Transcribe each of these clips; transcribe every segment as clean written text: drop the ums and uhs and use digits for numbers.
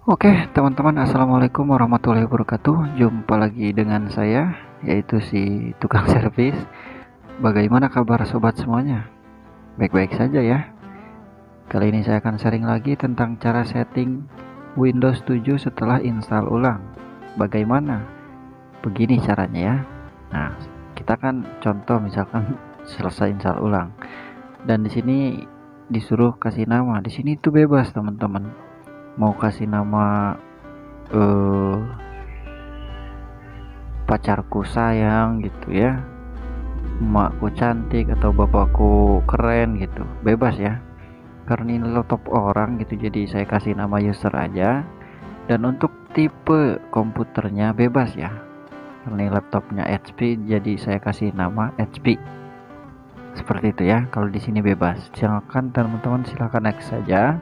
Oke, teman-teman, assalamualaikum warahmatullahi wabarakatuh. Jumpa lagi dengan saya, yaitu si tukang servis. Bagaimana kabar sobat semuanya? Baik-baik saja ya. Kali ini saya akan sharing lagi tentang cara setting Windows 7 setelah install ulang. Bagaimana? Begini caranya ya. Nah, kita kan contoh misalkan selesai install ulang. Dan di sini disuruh kasih nama. Di sini itu bebas, teman-teman. Mau kasih nama eh pacarku sayang gitu ya, emakku cantik, atau bapakku keren gitu, bebas ya, karena ini laptop orang gitu, jadi saya kasih nama user aja. Dan untuk tipe komputernya bebas ya, karena ini laptopnya HP, jadi saya kasih nama HP. Seperti itu ya. Kalau di sini bebas, silakan teman-teman, silakan next saja.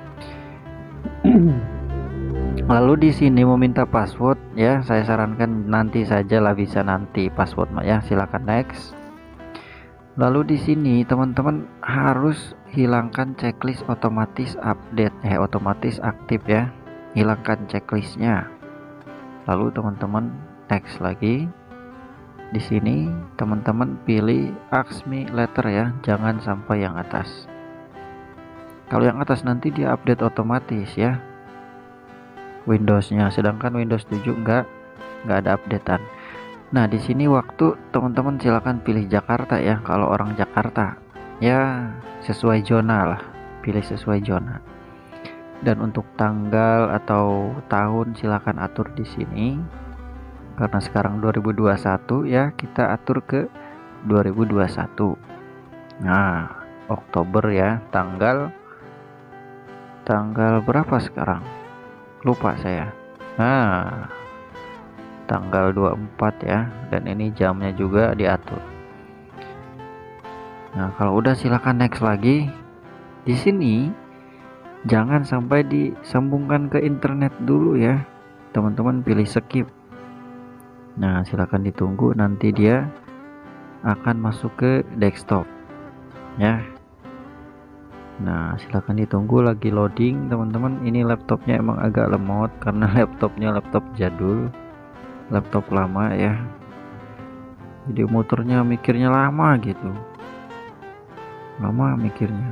Lalu di sini meminta password ya, saya sarankan nanti saja lah, bisa nanti password ya, silakan next. Lalu di sini teman-teman harus hilangkan checklist otomatis update, otomatis aktif ya. Hilangkan checklistnya. Lalu teman-teman next lagi. Di sini teman-teman pilih ask me later ya, jangan sampai yang atas. Kalau yang atas nanti dia update otomatis ya Windowsnya, sedangkan Windows 7 nggak ada updatean. Nah, di sini waktu teman-teman silakan pilih Jakarta ya. Kalau orang Jakarta ya sesuai zona lah, pilih sesuai zona. Dan untuk tanggal atau tahun silakan atur di sini. Karena sekarang 2021 ya, kita atur ke 2021. Nah, Oktober ya, tanggal berapa sekarang? Lupa saya. Nah, tanggal 24 ya, dan ini jamnya juga diatur. Nah, kalau udah silakan next lagi. Di sini jangan sampai disambungkan ke internet dulu ya. Teman-teman pilih skip. Nah, silakan ditunggu, nanti dia akan masuk ke desktop ya. Nah, silakan ditunggu, lagi loading teman-teman. Ini laptopnya emang agak lemot karena laptopnya laptop jadul, laptop lama ya, jadi motornya mikirnya lama gitu, lama mikirnya,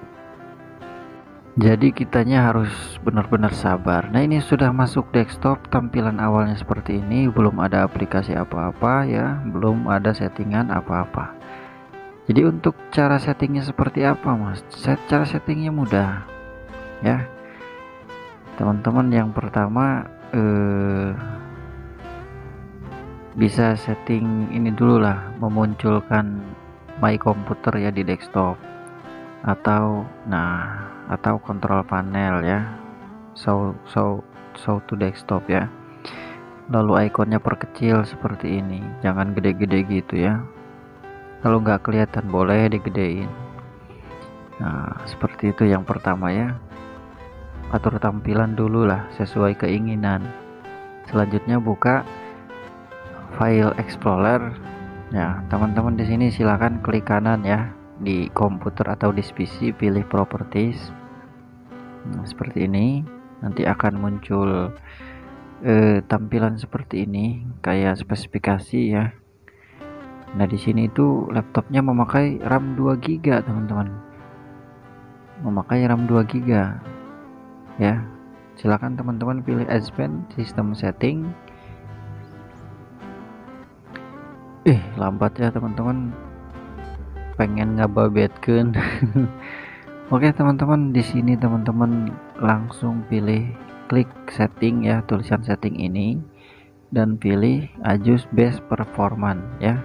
jadi kitanya harus benar-benar sabar. Nah, ini sudah masuk desktop, tampilan awalnya seperti ini, belum ada aplikasi apa-apa ya, belum ada settingan apa-apa. Jadi untuk cara settingnya seperti apa mas? Cara settingnya mudah ya teman-teman. Yang pertama bisa setting ini dulu lah, memunculkan my computer ya di desktop, atau kontrol panel ya, show to desktop ya. Lalu ikonnya perkecil seperti ini, jangan gede-gede gitu ya. Kalau nggak kelihatan boleh digedein. Nah, seperti itu yang pertama ya. Atur tampilan dulu lah sesuai keinginan. Selanjutnya buka File Explorer. Ya, teman-teman di sini silakan klik kanan ya, di komputer atau di PC pilih Properties. Nah, seperti ini. Nanti akan muncul tampilan seperti ini, kayak spesifikasi ya. Nah, di sini itu laptopnya memakai RAM 2 GB, teman-teman. Memakai RAM 2 GB. Ya. Silakan teman-teman pilih Advanced System Setting. Lambat ya, teman-teman. Pengen ngababetkeun. Oke, teman-teman, di sini teman-teman langsung pilih klik setting ya, tulisan setting ini, dan pilih adjust best performance ya.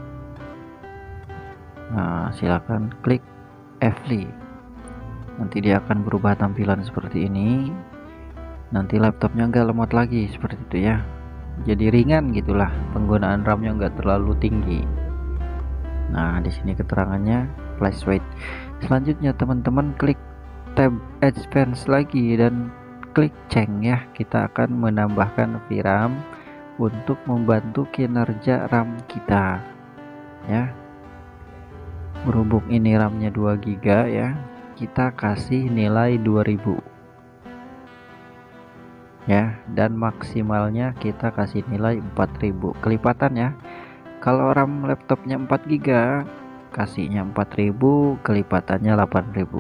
Nah, silakan klik F-Li. Nanti dia akan berubah tampilan seperti ini. Nanti laptopnya nggak lemot lagi seperti itu ya. Jadi ringan gitulah, penggunaan RAM-nya nggak terlalu tinggi. Nah, di sini keterangannya flash weight. Selanjutnya teman-teman klik tab Advanced lagi dan klik ceng ya. Kita akan menambahkan VRAM untuk membantu kinerja RAM kita ya. Berhubung ini RAM-nya 2 GB ya, kita kasih nilai 2000. ya, dan maksimalnya kita kasih nilai 4000 kelipatan ya. Kalau RAM laptopnya 4 GB kasihnya 4000, kelipatannya 8000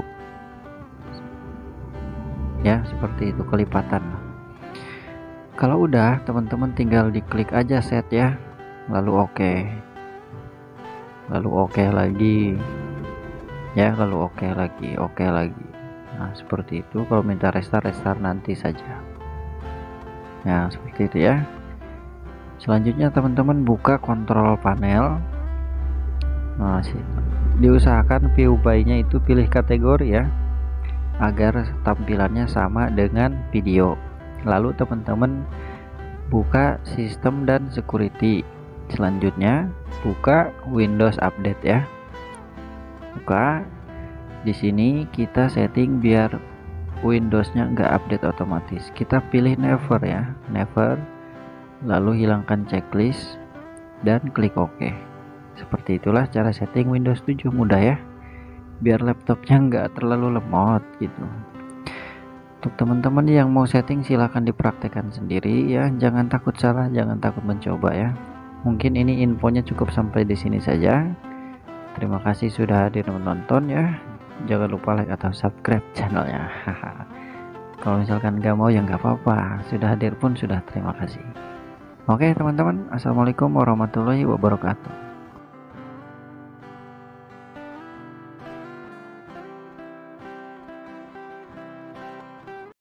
ya, seperti itu kelipatan. Kalau udah, teman-teman tinggal diklik aja set ya, lalu oke, lalu oke lagi ya, lalu oke lagi. Nah seperti itu. Kalau minta restart nanti saja ya, seperti itu ya. Selanjutnya teman-teman buka kontrol panel. Nah diusahakan view by-nya itu pilih kategori ya, agar tampilannya sama dengan video. Lalu teman-teman buka sistem dan security. Selanjutnya buka Windows Update ya. Buka. Di sini kita setting biar Windowsnya nggak update otomatis. Kita pilih never ya, never. Lalu hilangkan checklist dan klik OK. Seperti itulah cara setting Windows 7, mudah ya, biar laptopnya nggak terlalu lemot gitu. Untuk teman-teman yang mau setting silahkan dipraktekkan sendiri ya, jangan takut salah, jangan takut mencoba ya. Mungkin ini infonya cukup sampai di sini saja. Terima kasih sudah hadir menonton ya. Jangan lupa like atau subscribe channelnya. Kalau misalkan nggak mau ya nggak apa-apa, sudah hadir pun sudah terima kasih. Oke teman-teman, assalamualaikum warahmatullahi wabarakatuh.